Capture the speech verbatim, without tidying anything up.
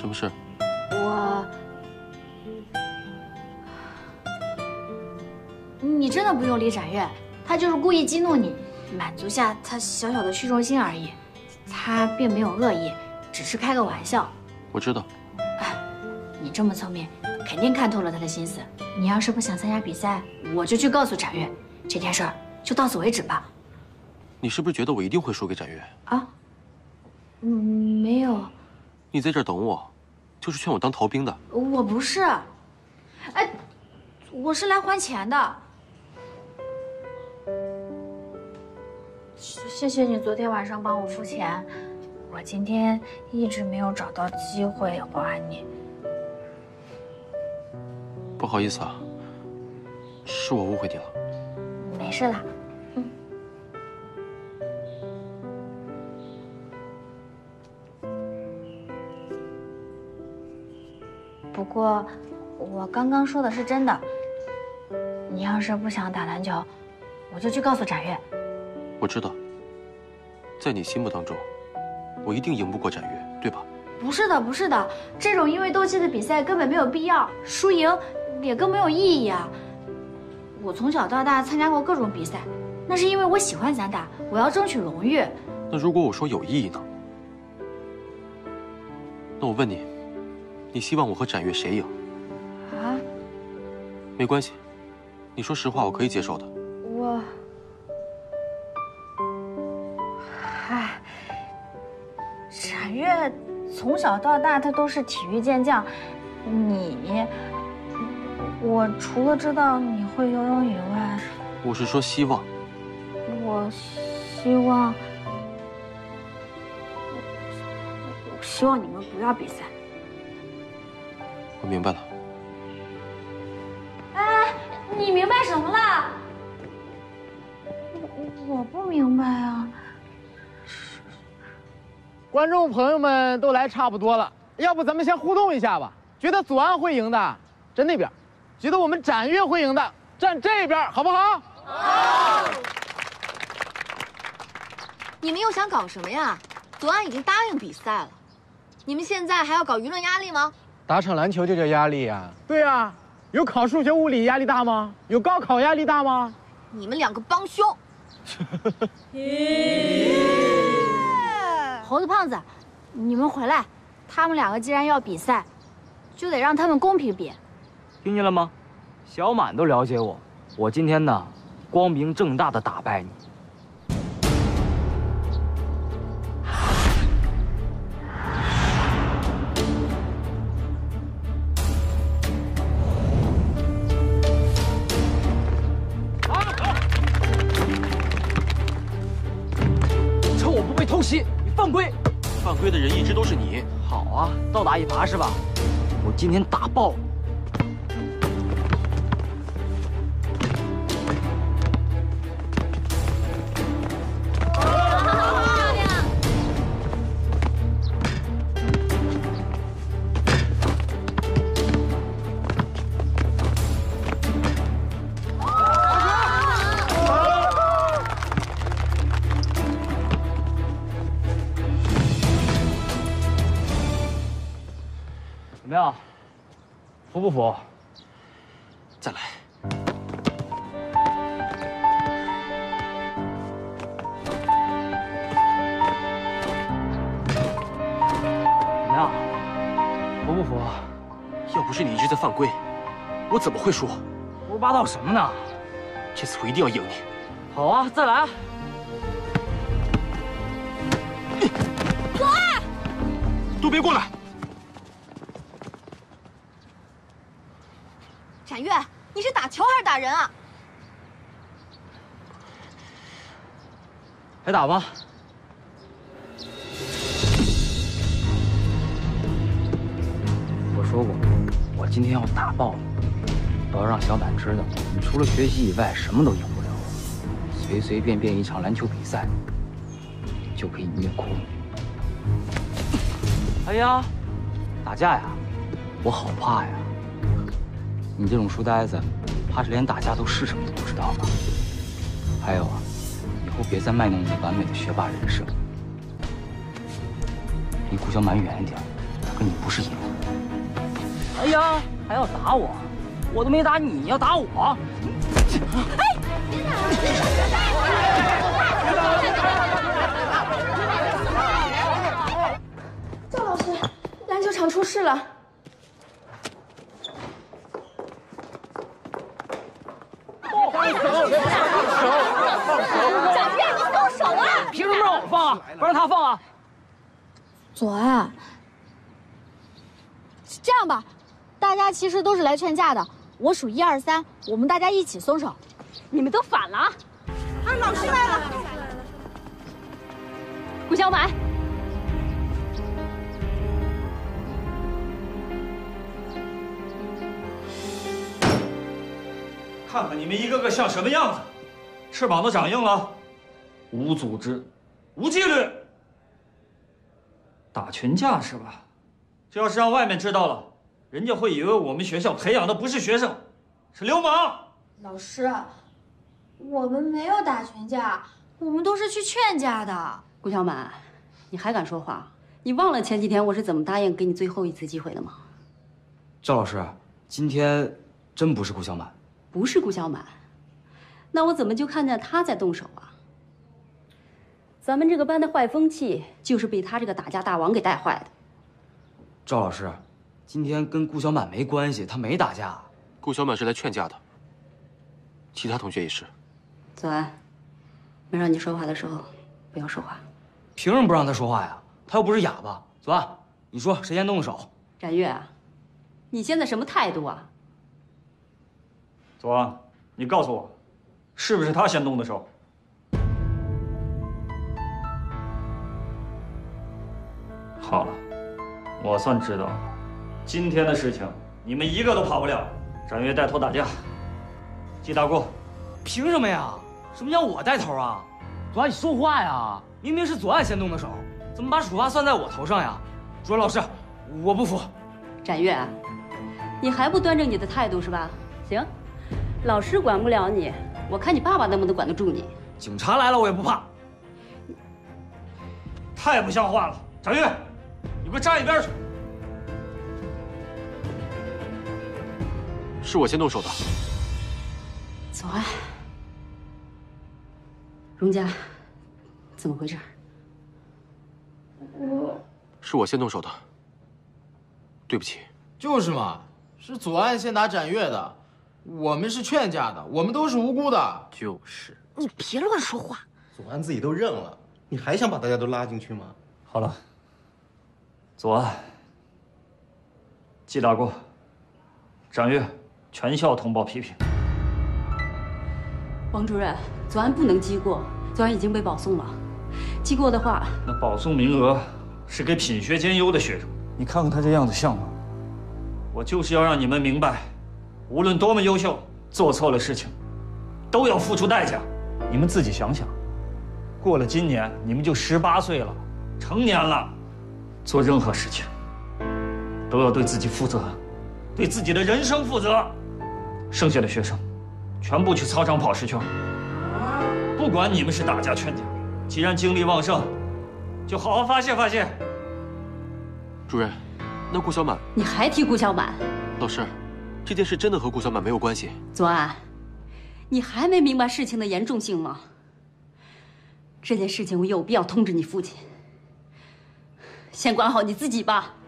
什么事？ 我，你真的不用理展月，他就是故意激怒你，满足下他小小的虚荣心而已。他并没有恶意，只是开个玩笑。 我知道。 哎，你这么聪明，肯定看透了他的心思。你要是不想参加比赛，我就去告诉展月，这件事儿就到此为止吧。 你是不是觉得我一定会输给展月？ 啊？嗯，没有。 你在这儿等我，就是劝我当逃兵的。 我不是，哎，我是来还钱的。谢谢你昨天晚上帮我付钱，我今天一直没有找到机会还你。 不好意思啊，是我误会你了。 没事啦，嗯。不过，我刚刚说的是真的。你要是不想打篮球，我就去告诉展月。 我知道，在你心目当中，我一定赢不过展月，对吧？ 不是的，不是的，这种因为斗气的比赛根本没有必要，输赢也更没有意义啊。我从小到大参加过各种比赛，那是因为我喜欢散打，我要争取荣誉。 那如果我说有意义呢？那我问你，你希望我和展月谁赢？ 啊？ 没关系，你说实话，我可以接受的。 我，唉，展月从小到大他都是体育健将，你，我除了知道你会游泳以外， 我是说希望。 我希望，希望你们不要比赛。 我明白了。 哎，你明白什么了？我我不明白啊。 观众朋友们都来差不多了，要不咱们先互动一下吧？觉得左岸会赢的站那边，觉得我们展月会赢的站这边，好不好？好。 你们又想搞什么呀？左岸已经答应比赛了，你们现在还要搞舆论压力吗？ 打场篮球就叫压力呀？ 对呀，有考数学物理压力大吗？有高考压力大吗？ 你们两个帮凶！ 猴子胖子，你们回来，他们两个既然要比赛，就得让他们公平比。 听见了吗？小满都了解我，我今天呢，光明正大的打败你。趁我不被偷袭，你犯规！ 犯规的人一直都是你。 好啊，倒打一耙是吧？我今天打爆！怎么样？服不服？ 再来。 怎么样？服不服？ 要不是你一直在犯规，我怎么会输？ 胡说八道什么呢？ 这次我一定要赢你。 好啊，再来啊！ 左岸， 都别过来！ 展月，你是打球还是打人啊？ 还打吗？我说过，我今天要打爆你，我要让小满知道，你除了学习以外什么都赢不了。随随便便一场篮球比赛，就可以虐哭你。哎呀，打架呀，我好怕呀！你这种书呆子，怕是连打架都是什么都不知道吧？还有啊，以后别再卖弄你完美的学霸人设，离顾小满远一点， 跟你不是一路。哎呀，还要打我？我都没打你，你要打我？哎，别打！ 赵老师，篮球场出事了。 蒋月，你动手啊！ 凭什么让我放啊？不让他放啊？ 左岸，这样吧，大家其实都是来劝架的。我数一二三，我们大家一起松手。 你们都反了啊！ 啊，老师来了！ 顾小满， 看看你们一个个像什么样子，翅膀都长硬了，无组织，无纪律，打群架是吧？这要是让外面知道了，人家会以为我们学校培养的不是学生，是流氓。 老师，我们没有打群架，我们都是去劝架的。 顾小满，你还敢说话？你忘了前几天我是怎么答应给你最后一次机会的吗？ 赵老师，今天真不是顾小满。 不是顾小满，那我怎么就看见他在动手啊？咱们这个班的坏风气就是被他这个打架大王给带坏的。 赵老师，今天跟顾小满没关系，他没打架。 顾小满是来劝架的，其他同学也是。 左安，没让你说话的时候不要说话。 凭什么不让他说话呀？他又不是哑巴。左安，你说谁先动的手？ 展月啊，你现在什么态度啊？ 左安，你告诉我，是不是他先动的手？好了，我算知道了，今天的事情你们一个都跑不了。展月带头打架，记大过。 凭什么呀？什么叫我带头啊？左安，你说话呀！明明是左岸先动的手，怎么把处罚算在我头上呀？主任老师，我不服。 展月，你还不端正你的态度是吧？行。 老师管不了你，我看你爸爸能不能管得住你。 警察来了我也不怕。 太不像话了，展月，你给我站一边去！ 是我先动手的。 左安，荣家，怎么回事？ 我是我先动手的，对不起。 就是嘛，是左岸先打展月的。 我们是劝架的，我们都是无辜的。 就是， 你别乱说话。 左岸自己都认了，你还想把大家都拉进去吗？ 好了，左岸，记大过，展月，全校通报批评。 王主任，左安不能记过，左安已经被保送了。记过的话， 那保送名额是给品学兼优的学生。你看看他这样子像吗？我就是要让你们明白。 无论多么优秀，做错了事情，都要付出代价。你们自己想想，过了今年，你们就十八岁了，成年了，做任何事情都要对自己负责，对自己的人生负责。剩下的学生，全部去操场跑十圈。不管你们是打架劝架，既然精力旺盛，就好好发泄发泄。 主任，那顾小满， 你还提顾小满？ 老师。 这件事真的和顾小满没有关系。 左安，你还没明白事情的严重性吗？这件事情我有必要通知你父亲。先管好你自己吧。